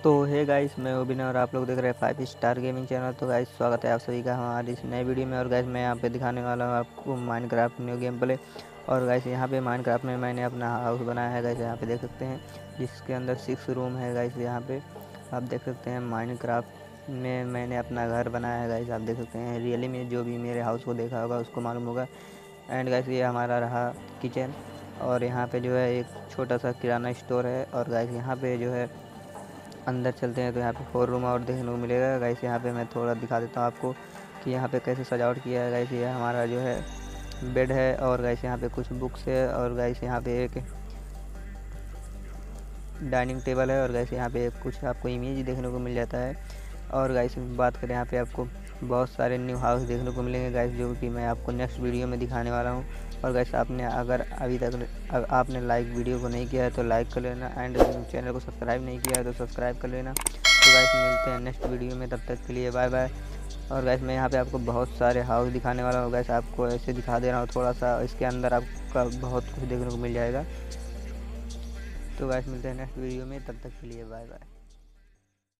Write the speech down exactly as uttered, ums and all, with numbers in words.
तो hey guys, मैं ओबिन और आप लोग देख रहे हैं फाइव स्टार गेमिंग चैनल। तो गाइस, स्वागत है आप सभी का हमारी इस नए वीडियो में। और गाइस, मैं यहाँ पे दिखाने वाला हूँ आपको माइनक्राफ्ट न्यू गेम प्ले। और गाइस, यहाँ पे माइनक्राफ्ट में मैंने अपना हाउस बनाया है गाइस, यहाँ पे देख सकते हैं, जिसके अंदर सिक्स रूम है गाइस। यहाँ पे आप देख सकते हैं माइनक्राफ्ट में मैंने अपना घर बनाया है गाइस, आप देख सकते हैं। रियली में जो भी मेरे हाउस को देखा होगा उसको मालूम होगा। एंड गाइस, ये हमारा रहा किचन। और यहाँ पे जो है एक छोटा सा किराना स्टोर है। और गाइस, यहाँ पे जो है अंदर चलते हैं तो यहाँ पे फोर रूम और देखने को मिलेगा गाइस। यहाँ पे मैं थोड़ा दिखा देता हूँ आपको कि यहाँ पे कैसे सजावट किया है गाइस। ये हमारा जो है बेड है। और गाइस, यहाँ पे कुछ बुक्स है। और गाइस, यहाँ पे एक डाइनिंग टेबल है। और गाइस, यहाँ पे कुछ आपको इमेज देखने को मिल जाता है। और गाइस, बात करें यहाँ पे आपको बहुत सारे न्यू हाउस देखने को मिलेंगे गाइस, जो कि मैं आपको नेक्स्ट वीडियो में दिखाने वाला हूँ। और गाइस, आपने अगर अभी तक आपने लाइक वीडियो को नहीं किया है तो लाइक कर लेना। एंड चैनल को सब्सक्राइब नहीं किया है तो सब्सक्राइब कर लेना। तो गाइस, मिलते हैं नेक्स्ट वीडियो में, तब तक के लिए बाय बाय। और गाइस, मैं यहाँ पे आपको बहुत सारे हाउस दिखाने वाला हूँ गाइस, आपको ऐसे दिखा दे रहा हूँ थोड़ा सा। इसके अंदर आपका बहुत कुछ देखने को मिल जाएगा। तो गाइस, मिलते हैं नेक्स्ट वीडियो में, तब तक के लिए बाय बाय।